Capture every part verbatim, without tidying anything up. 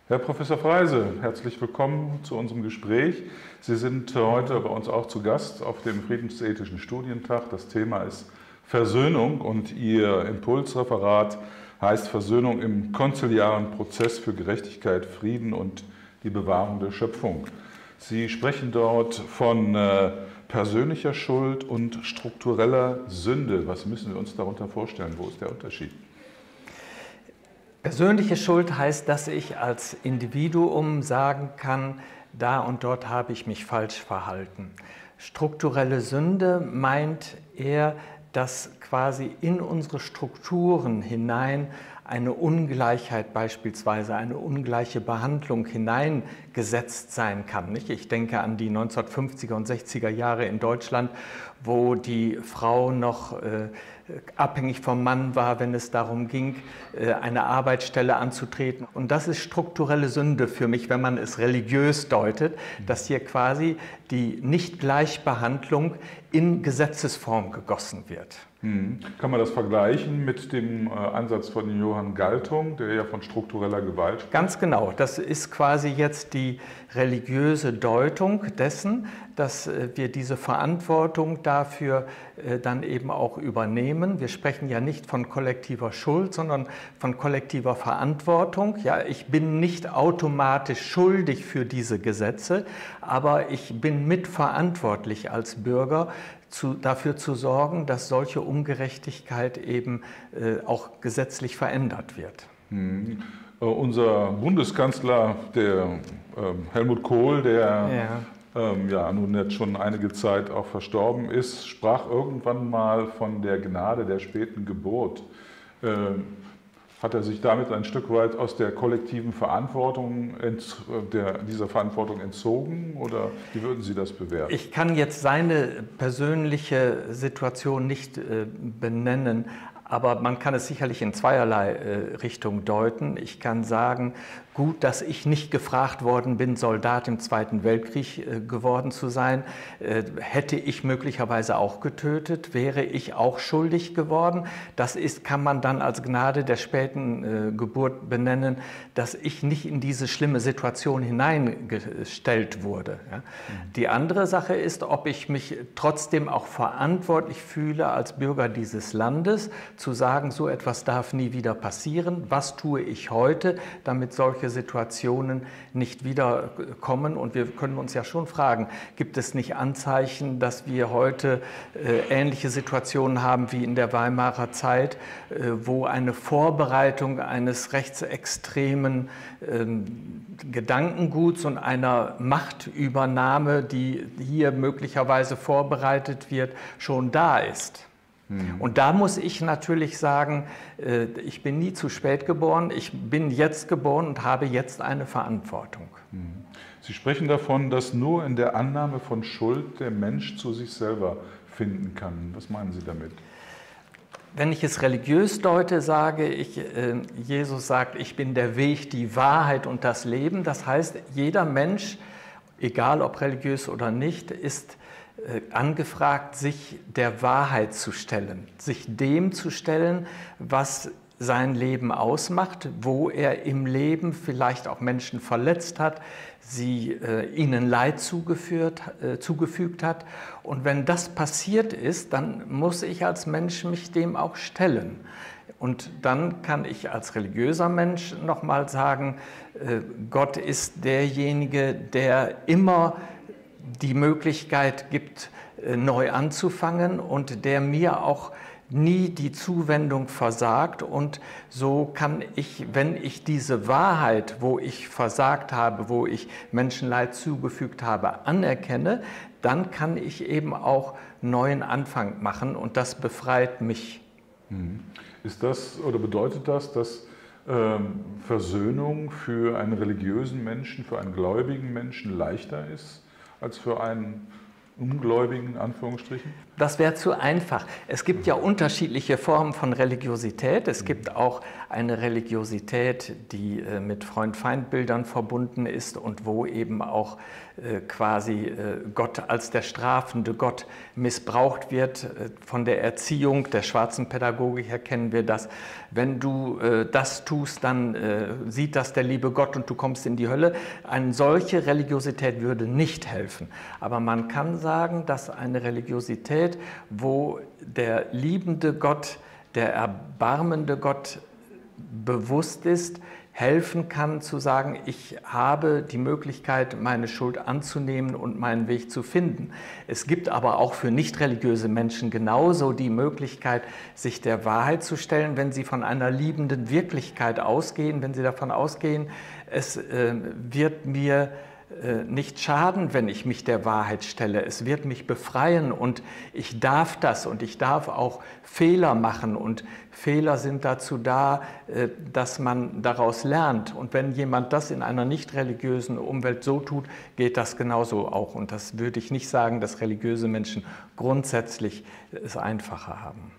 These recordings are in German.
Herr Professor Freise, herzlich willkommen zu unserem Gespräch. Sie sind heute bei uns auch zu Gast auf dem Friedensethischen Studientag. Das Thema ist Versöhnung und Ihr Impulsreferat heißt Versöhnung im konziliaren Prozess für Gerechtigkeit, Frieden und die Bewahrung der Schöpfung. Sie sprechen dort von äh, persönlicher Schuld und struktureller Sünde. Was müssen wir uns darunter vorstellen? Wo ist der Unterschied? Persönliche Schuld heißt, dass ich als Individuum sagen kann, da und dort habe ich mich falsch verhalten. Strukturelle Sünde meint eher, dass quasi in unsere Strukturen hinein eine Ungleichheit, beispielsweise eine ungleiche Behandlung hineingesetzt sein kann. Ich denke an die neunzehnhundertfünfziger und sechziger Jahre in Deutschland, wo die Frau noch äh, abhängig vom Mann war, wenn es darum ging, äh, eine Arbeitsstelle anzutreten. Und das ist strukturelle Sünde für mich, wenn man es religiös deutet, dass hier quasi die Nicht-Gleichbehandlung in Gesetzesform gegossen wird. Hm. Kann man das vergleichen mit dem äh, Ansatz von Johann Galtung, der ja von struktureller Gewalt spricht? Ganz genau. Das ist quasi jetzt die religiöse Deutung dessen, dass äh, wir diese Verantwortung dafür äh, dann eben auch übernehmen. Wir sprechen ja nicht von kollektiver Schuld, sondern von kollektiver Verantwortung. Ja, ich bin nicht automatisch schuldig für diese Gesetze, aber ich bin mitverantwortlich als Bürger, Zu, dafür zu sorgen, dass solche Ungerechtigkeit eben äh, auch gesetzlich verändert wird. Hm. Äh, unser Bundeskanzler, der äh, Helmut Kohl, der ja. Ähm, ja, nun jetzt schon einige Zeit auch verstorben ist, sprach irgendwann mal von der Gnade der späten Geburt. Äh, Hat er sich damit ein Stück weit aus der kollektiven Verantwortung, der, dieser Verantwortung entzogen oder wie würden Sie das bewerten? Ich kann jetzt seine persönliche Situation nicht äh, benennen, aber man kann es sicherlich in zweierlei äh, Richtung deuten. Ich kann sagen, gut, dass ich nicht gefragt worden bin, Soldat im Zweiten Weltkrieg äh, geworden zu sein. Äh, hätte ich möglicherweise auch getötet, wäre ich auch schuldig geworden. Das ist, kann man dann als Gnade der späten äh, Geburt benennen, dass ich nicht in diese schlimme Situation hineingestellt wurde. Ja. Mhm. Die andere Sache ist, ob ich mich trotzdem auch verantwortlich fühle als Bürger dieses Landes, zu sagen, so etwas darf nie wieder passieren. Was tue ich heute, damit solche Situationen nicht wieder kommen? Und wir können uns ja schon fragen, gibt es nicht Anzeichen, dass wir heute äh, ähnliche Situationen haben wie in der Weimarer Zeit, äh, wo eine Vorbereitung eines rechtsextremen äh, Gedankenguts und einer Machtübernahme, die hier möglicherweise vorbereitet wird, schon da ist? Und da muss ich natürlich sagen, ich bin nie zu spät geboren, ich bin jetzt geboren und habe jetzt eine Verantwortung. Sie sprechen davon, dass nur in der Annahme von Schuld der Mensch zu sich selber finden kann. Was meinen Sie damit? Wenn ich es religiös deute, sage ich, Jesus sagt, ich bin der Weg, die Wahrheit und das Leben. Das heißt, jeder Mensch, egal ob religiös oder nicht, ist angefragt, sich der Wahrheit zu stellen, sich dem zu stellen, was sein Leben ausmacht, wo er im Leben vielleicht auch Menschen verletzt hat, sie äh, ihnen Leid zugeführt, äh, zugefügt hat. Und wenn das passiert ist, dann muss ich als Mensch mich dem auch stellen. Und dann kann ich als religiöser Mensch nochmal sagen, äh, Gott ist derjenige, der immer die Möglichkeit gibt, neu anzufangen und der mir auch nie die Zuwendung versagt. Und so kann ich, wenn ich diese Wahrheit, wo ich versagt habe, wo ich Menschenleid zugefügt habe, anerkenne, dann kann ich eben auch neuen Anfang machen und das befreit mich. Ist das oder bedeutet das, dass ähm, Versöhnung für einen religiösen Menschen, für einen gläubigen Menschen leichter ist als für einen Ungläubigen, in Anführungsstrichen? Das wäre zu einfach. Es gibt ja unterschiedliche Formen von Religiosität. Es gibt auch eine Religiosität, die mit Freund-Feind-Bildern verbunden ist und wo eben auch quasi Gott als der strafende Gott missbraucht wird. Von der Erziehung der schwarzen Pädagogik her kennen wir das. Wenn du das tust, dann sieht das der liebe Gott und du kommst in die Hölle. Eine solche Religiosität würde nicht helfen. Aber man kann sagen, dass eine Religiosität, wo der liebende Gott, der erbarmende Gott bewusst ist, helfen kann zu sagen, ich habe die Möglichkeit, meine Schuld anzunehmen und meinen Weg zu finden. Es gibt aber auch für nicht religiöse Menschen genauso die Möglichkeit, sich der Wahrheit zu stellen, wenn sie von einer liebenden Wirklichkeit ausgehen, wenn sie davon ausgehen, es äh, wird mir nicht schaden, wenn ich mich der Wahrheit stelle. Es wird mich befreien und ich darf das und ich darf auch Fehler machen und Fehler sind dazu da, dass man daraus lernt. Und wenn jemand das in einer nicht religiösen Umwelt so tut, geht das genauso auch. Und das würde ich nicht sagen, dass religiöse Menschen grundsätzlich es einfacher haben.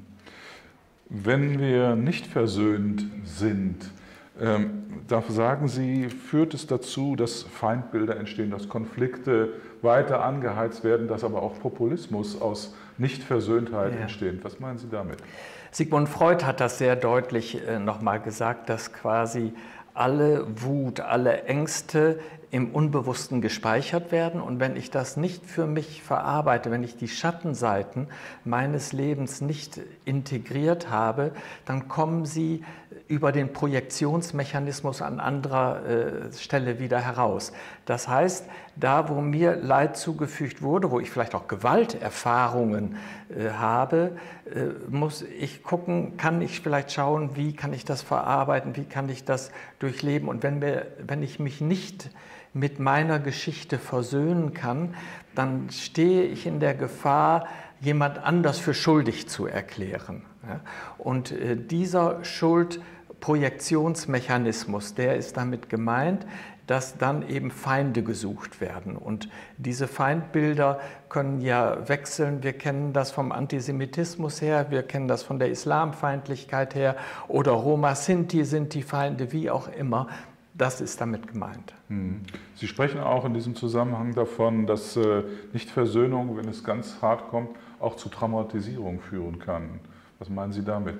Wenn wir nicht versöhnt sind, Ähm, da sagen Sie, führt es dazu, dass Feindbilder entstehen, dass Konflikte weiter angeheizt werden, dass aber auch Populismus aus Nichtversöhntheit ja. entsteht. Was meinen Sie damit? Sigmund Freud hat das sehr deutlich äh, nochmal gesagt, dass quasi alle Wut, alle Ängste im Unbewussten gespeichert werden. Und wenn ich das nicht für mich verarbeite, wenn ich die Schattenseiten meines Lebens nicht integriert habe, dann kommen sie über den Projektionsmechanismus an anderer äh, Stelle wieder heraus. Das heißt, da wo mir Leid zugefügt wurde, wo ich vielleicht auch Gewalterfahrungen äh, habe, äh, muss ich gucken, kann ich vielleicht schauen, wie kann ich das verarbeiten, wie kann ich das durchleben. Und wenn, mir, wenn ich mich nicht mit meiner Geschichte versöhnen kann, dann stehe ich in der Gefahr, jemand anders für schuldig zu erklären. Und dieser Schuldprojektionsmechanismus, der ist damit gemeint, dass dann eben Feinde gesucht werden. Und diese Feindbilder können ja wechseln. Wir kennen das vom Antisemitismus her, wir kennen das von der Islamfeindlichkeit her oder Roma, Sinti sind die Feinde, wie auch immer. Das ist damit gemeint. Sie sprechen auch in diesem Zusammenhang davon, dass äh, Nichtversöhnung, wenn es ganz hart kommt, auch zu Traumatisierung führen kann. Was meinen Sie damit?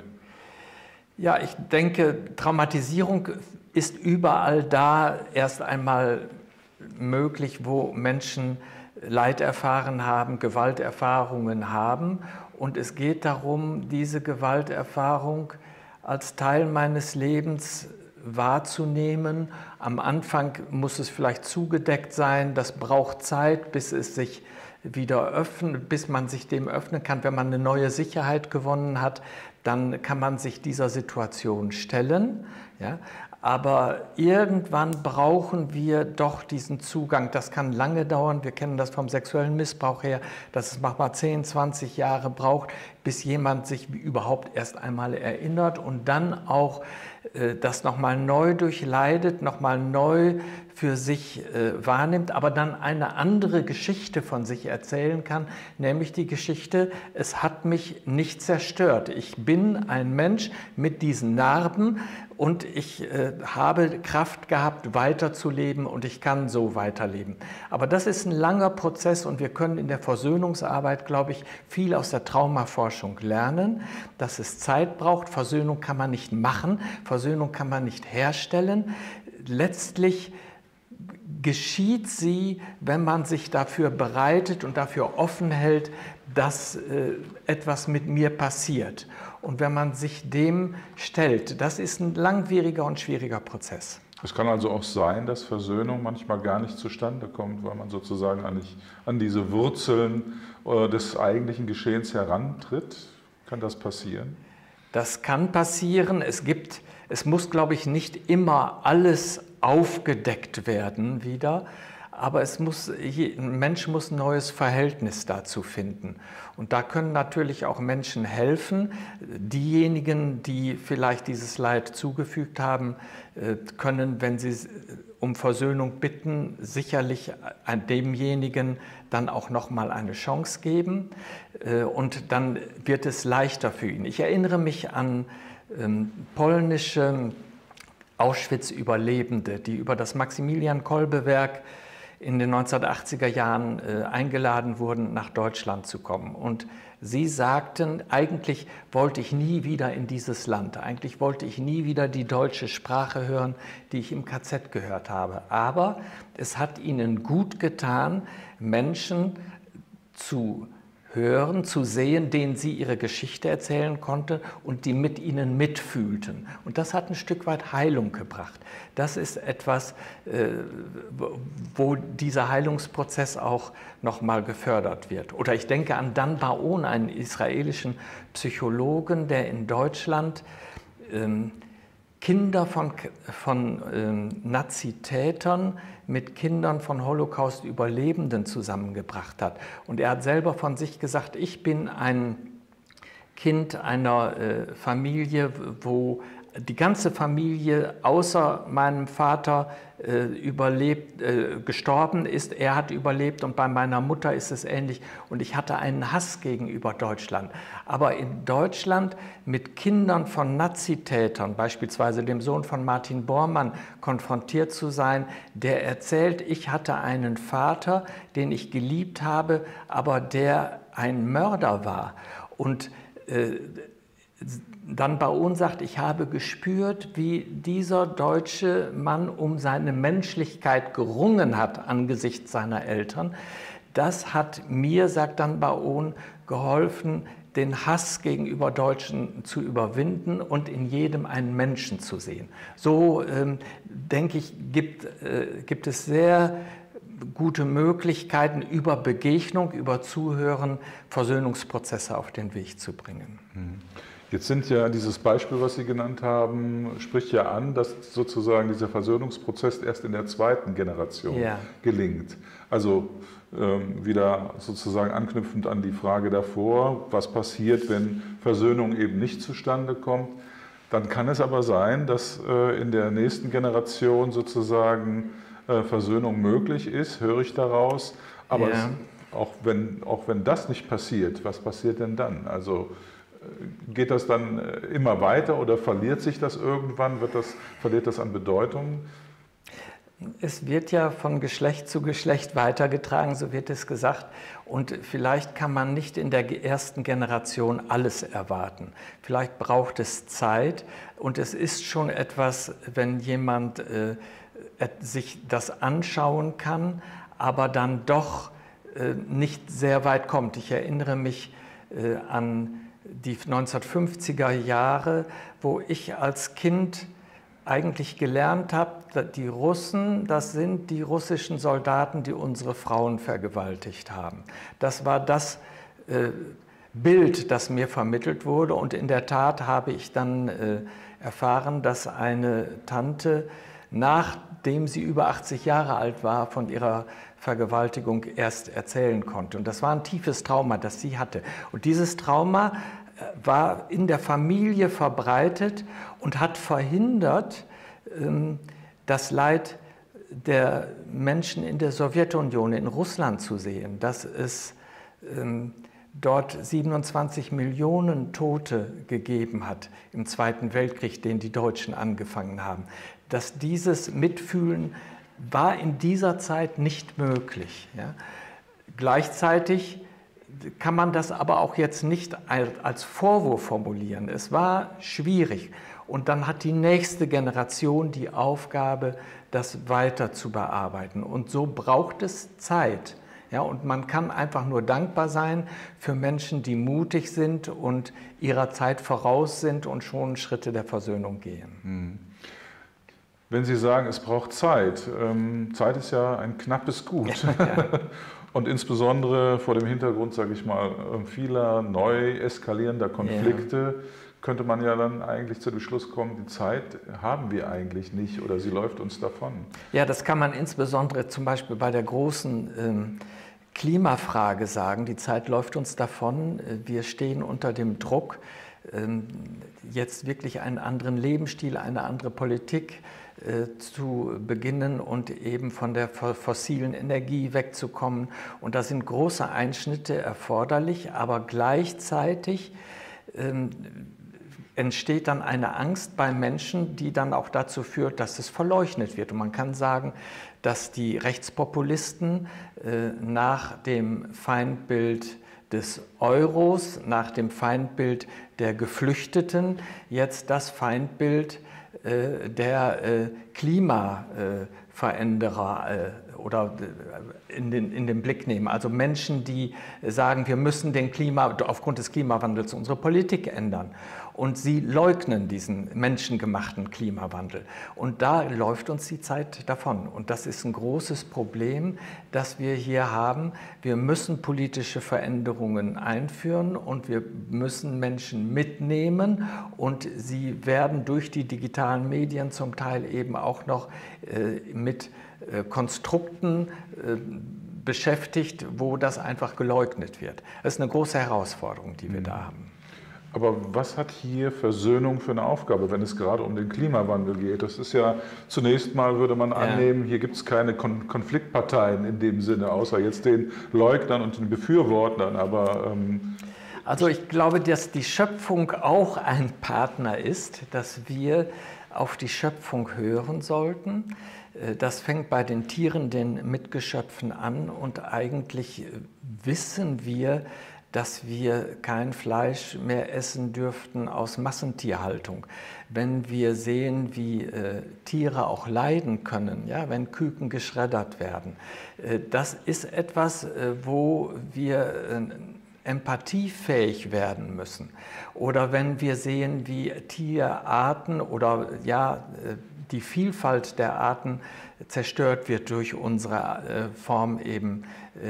Ja, ich denke, Traumatisierung ist überall da erst einmal möglich, wo Menschen Leid erfahren haben, Gewalterfahrungen haben. Und es geht darum, diese Gewalterfahrung als Teil meines Lebens wahrzunehmen. Am Anfang muss es vielleicht zugedeckt sein, das braucht Zeit, bis es sich wieder öffnet, bis man sich dem öffnen kann. Wenn man eine neue Sicherheit gewonnen hat, dann kann man sich dieser Situation stellen. Ja? Aber irgendwann brauchen wir doch diesen Zugang. Das kann lange dauern. Wir kennen das vom sexuellen Missbrauch her, dass es manchmal zehn, zwanzig Jahre braucht, bis jemand sich überhaupt erst einmal erinnert und dann auch äh, das nochmal neu durchleidet, nochmal neu für sich äh, wahrnimmt, aber dann eine andere Geschichte von sich erzählen kann, nämlich die Geschichte, es hat mich nicht zerstört. Ich bin ein Mensch mit diesen Narben und ich äh, habe Kraft gehabt, weiterzuleben und ich kann so weiterleben. Aber das ist ein langer Prozess und wir können in der Versöhnungsarbeit, glaube ich, viel aus der Traumaforschung lernen, dass es Zeit braucht. Versöhnung kann man nicht machen, Versöhnung kann man nicht herstellen. Letztlich geschieht sie, wenn man sich dafür bereitet und dafür offen hält, dass äh, etwas mit mir passiert. Und wenn man sich dem stellt, das ist ein langwieriger und schwieriger Prozess. Es kann also auch sein, dass Versöhnung manchmal gar nicht zustande kommt, weil man sozusagen an, nicht, an diese Wurzeln äh, des eigentlichen Geschehens herantritt. Kann das passieren? Das kann passieren. Es gibt, es muss, glaube ich, nicht immer alles aufgedeckt werden wieder, aber es muss, ein Mensch muss ein neues Verhältnis dazu finden. Und da können natürlich auch Menschen helfen. Diejenigen, die vielleicht dieses Leid zugefügt haben, können, wenn sie um Versöhnung bitten, sicherlich demjenigen dann auch noch mal eine Chance geben. Und dann wird es leichter für ihn. Ich erinnere mich an ähm, polnische Auschwitz-Überlebende, die über das Maximilian-Kolbe-Werk in den neunzehnhundertachtziger Jahren äh, eingeladen wurden, nach Deutschland zu kommen. Und sie sagten, eigentlich wollte ich nie wieder in dieses Land, eigentlich wollte ich nie wieder die deutsche Sprache hören, die ich im K Z gehört habe. Aber es hat ihnen gut getan, Menschen zu hören, zu sehen, denen sie ihre Geschichte erzählen konnte und die mit ihnen mitfühlten. Und das hat ein Stück weit Heilung gebracht. Das ist etwas, wo dieser Heilungsprozess auch nochmal gefördert wird. Oder ich denke an Dan Bar-On, einen israelischen Psychologen, der in Deutschland ähm, Kinder von, von ähm, Nazitätern mit Kindern von Holocaust-Überlebenden zusammengebracht hat. Und er hat selber von sich gesagt, ich bin ein Kind einer äh, Familie, wo die ganze Familie außer meinem Vater äh, überlebt, äh, gestorben ist. Er hat überlebt und bei meiner Mutter ist es ähnlich. Und ich hatte einen Hass gegenüber Deutschland. Aber in Deutschland mit Kindern von Nazitätern, beispielsweise dem Sohn von Martin Bormann, konfrontiert zu sein, der erzählt, ich hatte einen Vater, den ich geliebt habe, aber der ein Mörder war. Und äh, Dan Bar-On sagt, ich habe gespürt, wie dieser deutsche Mann um seine Menschlichkeit gerungen hat angesichts seiner Eltern. Das hat mir, sagt Dan Bar-On, geholfen, den Hass gegenüber Deutschen zu überwinden und in jedem einen Menschen zu sehen. So, ähm, denke ich, gibt, äh, gibt es sehr gute Möglichkeiten, über Begegnung, über Zuhören Versöhnungsprozesse auf den Weg zu bringen. Jetzt sind ja dieses Beispiel, was Sie genannt haben, spricht ja an, dass sozusagen dieser Versöhnungsprozess erst in der zweiten Generation ja. gelingt. Also ähm, wieder sozusagen anknüpfend an die Frage davor, was passiert, wenn Versöhnung eben nicht zustande kommt. Dann kann es aber sein, dass äh, in der nächsten Generation sozusagen äh, Versöhnung möglich ist, höre ich daraus. Aber ja. es, auch, wenn, auch wenn das nicht passiert, was passiert denn dann? Also geht das dann immer weiter oder verliert sich das irgendwann? Wird das, verliert das an Bedeutung? Es wird ja von Geschlecht zu Geschlecht weitergetragen, so wird es gesagt. Und vielleicht kann man nicht in der ersten Generation alles erwarten. Vielleicht braucht es Zeit. Und es ist schon etwas, wenn jemand äh, sich das anschauen kann, aber dann doch äh, nicht sehr weit kommt. Ich erinnere mich äh, an die neunzehnhundertfünfziger Jahre, wo ich als Kind eigentlich gelernt habe, die Russen, das sind die russischen Soldaten, die unsere Frauen vergewaltigt haben. Das war das äh, Bild, das mir vermittelt wurde. Und in der Tat habe ich dann äh, erfahren, dass eine Tante, nachdem sie über achtzig Jahre alt war, von ihrer Vergewaltigung erst erzählen konnte. Und das war ein tiefes Trauma, das sie hatte. Und dieses Trauma war in der Familie verbreitet und hat verhindert, das Leid der Menschen in der Sowjetunion, in Russland zu sehen, dass es dort siebenundzwanzig Millionen Tote gegeben hat im Zweiten Weltkrieg, den die Deutschen angefangen haben. Dass dieses Mitfühlen war in dieser Zeit nicht möglich. Ja. Gleichzeitig kann man das aber auch jetzt nicht als Vorwurf formulieren. Es war schwierig. Und dann hat die nächste Generation die Aufgabe, das weiter zu bearbeiten. Und so braucht es Zeit. Ja, und man kann einfach nur dankbar sein für Menschen, die mutig sind und ihrer Zeit voraus sind und schon Schritte der Versöhnung gehen. Hm. Wenn Sie sagen, es braucht Zeit, ähm, Zeit ist ja ein knappes Gut. Ja. Und insbesondere vor dem Hintergrund, sage ich mal, vieler neu eskalierender Konflikte, ja. könnte man ja dann eigentlich zu dem Schluss kommen, die Zeit haben wir eigentlich nicht oder sie läuft uns davon. Ja, das kann man insbesondere zum Beispiel bei der großen ähm, Klimafrage sagen. Die Zeit läuft uns davon. Wir stehen unter dem Druck, ähm, jetzt wirklich einen anderen Lebensstil, eine andere Politik zu beginnen und eben von der fossilen Energie wegzukommen. Und da sind große Einschnitte erforderlich, aber gleichzeitig ähm, entsteht dann eine Angst bei Menschen, die dann auch dazu führt, dass es verleugnet wird. Und man kann sagen, dass die Rechtspopulisten äh, nach dem Feindbild des Euros, nach dem Feindbild der Geflüchteten, jetzt das Feindbild äh, der äh, Klimaveränderer äh, oder in den, in den Blick nehmen. Also Menschen, die sagen, wir müssen den Klima, aufgrund des Klimawandels unsere Politik ändern. Und sie leugnen diesen menschengemachten Klimawandel. Und da läuft uns die Zeit davon. Und das ist ein großes Problem, das wir hier haben. Wir müssen politische Veränderungen einführen und wir müssen Menschen mitnehmen. Und sie werden durch die digitalen Medien zum Teil eben auch noch äh, mit äh, Konstrukten äh, beschäftigt, wo das einfach geleugnet wird. Das ist eine große Herausforderung, die wir da haben. Aber was hat hier Versöhnung für eine Aufgabe, wenn es gerade um den Klimawandel geht? Das ist ja zunächst mal, würde man annehmen, hier gibt es keine Kon Konfliktparteien in dem Sinne, außer jetzt den Leugnern und den Befürwortern. Aber, ähm also ich glaube, dass die Schöpfung auch ein Partner ist, dass wir auf die Schöpfung hören sollten. Das fängt bei den Tieren, den Mitgeschöpfen an, und eigentlich wissen wir, dass wir kein Fleisch mehr essen dürften aus Massentierhaltung. Wenn wir sehen, wie äh, Tiere auch leiden können, ja, wenn Küken geschreddert werden, äh, das ist etwas, äh, wo wir äh, empathiefähig werden müssen. Oder wenn wir sehen, wie Tierarten oder ja, die Vielfalt der Arten zerstört wird durch unsere Form eben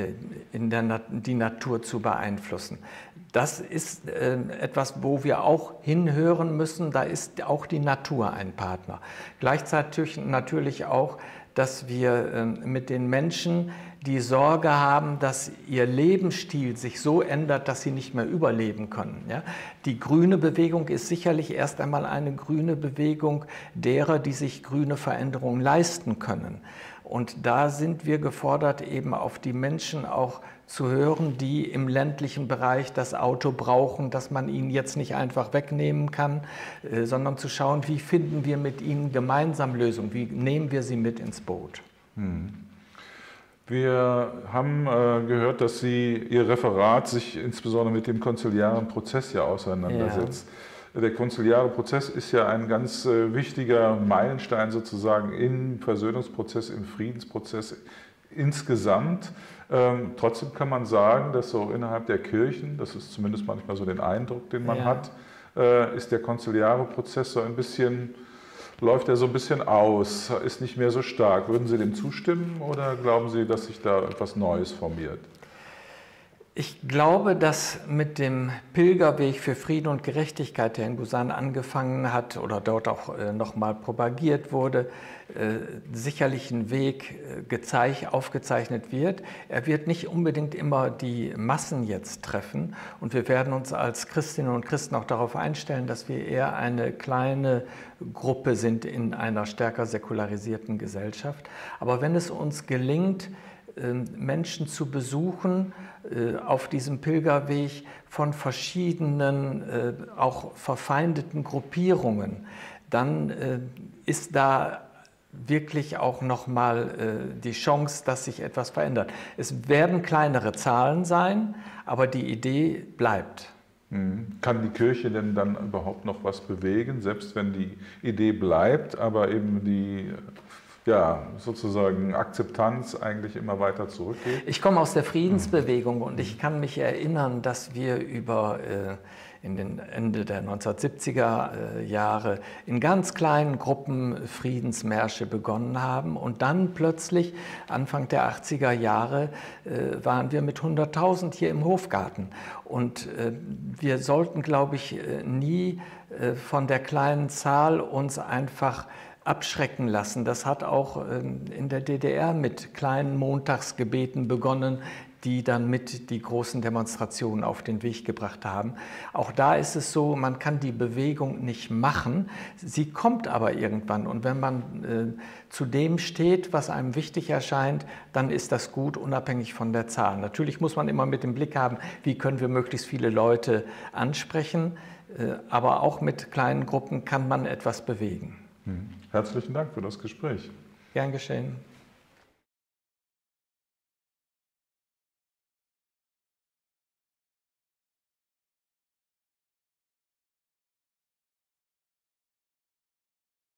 in der Nat- die Natur zu beeinflussen. Das ist etwas, wo wir auch hinhören müssen. Da ist auch die Natur ein Partner. Gleichzeitig natürlich auch, dass wir mit den Menschen die Sorge haben, dass ihr Lebensstil sich so ändert, dass sie nicht mehr überleben können. Ja? Die grüne Bewegung ist sicherlich erst einmal eine grüne Bewegung derer, die sich grüne Veränderungen leisten können. Und da sind wir gefordert, eben auf die Menschen auch zu hören, die im ländlichen Bereich das Auto brauchen, dass man ihnen jetzt nicht einfach wegnehmen kann, äh, sondern zu schauen, wie finden wir mit ihnen gemeinsam Lösungen, wie nehmen wir sie mit ins Boot. Hm. Wir haben äh, gehört, dass Sie Ihr Referat sich insbesondere mit dem konziliaren Prozess ja auseinandersetzt. Ja. Der konziliare Prozess ist ja ein ganz äh, wichtiger Meilenstein sozusagen im Versöhnungsprozess, im Friedensprozess insgesamt. Ähm, trotzdem kann man sagen, dass so innerhalb der Kirchen, das ist zumindest manchmal so den Eindruck, den man ja. hat, äh, ist der konziliare Prozess so ein bisschen, läuft er so ein bisschen aus, ist nicht mehr so stark. Würden Sie dem zustimmen oder glauben Sie, dass sich da etwas Neues formiert? Ich glaube, dass mit dem Pilgerweg für Frieden und Gerechtigkeit, der in Busan angefangen hat oder dort auch äh, nochmal propagiert wurde, äh, sicherlich ein Weg äh, gezeigt, aufgezeichnet wird. Er wird nicht unbedingt immer die Massen jetzt treffen und wir werden uns als Christinnen und Christen auch darauf einstellen, dass wir eher eine kleine Gruppe sind in einer stärker säkularisierten Gesellschaft. Aber wenn es uns gelingt, Menschen zu besuchen auf diesem Pilgerweg von verschiedenen, auch verfeindeten Gruppierungen, dann ist da wirklich auch nochmal die Chance, dass sich etwas verändert. Es werden kleinere Zahlen sein, aber die Idee bleibt. Kann die Kirche denn dann überhaupt noch was bewegen, selbst wenn die Idee bleibt, aber eben die ja, sozusagen Akzeptanz eigentlich immer weiter zurückgeht? Ich komme aus der Friedensbewegung und ich kann mich erinnern, dass wir über äh, in den Ende der neunzehnhundertsiebziger äh, Jahre in ganz kleinen Gruppen Friedensmärsche begonnen haben und dann plötzlich Anfang der achtziger Jahre äh, waren wir mit hunderttausend hier im Hofgarten und äh, wir sollten, glaube ich, nie äh, von der kleinen Zahl uns einfach abschrecken lassen. Das hat auch in der D D R mit kleinen Montagsgebeten begonnen, die dann mit die großen Demonstrationen auf den Weg gebracht haben. Auch da ist es so, man kann die Bewegung nicht machen, sie kommt aber irgendwann. Und wenn man äh, zu dem steht, was einem wichtig erscheint, dann ist das gut, unabhängig von der Zahl. Natürlich muss man immer mit dem Blick haben, wie können wir möglichst viele Leute ansprechen. Aber auch mit kleinen Gruppen kann man etwas bewegen. Herzlichen Dank für das Gespräch. Gern geschehen.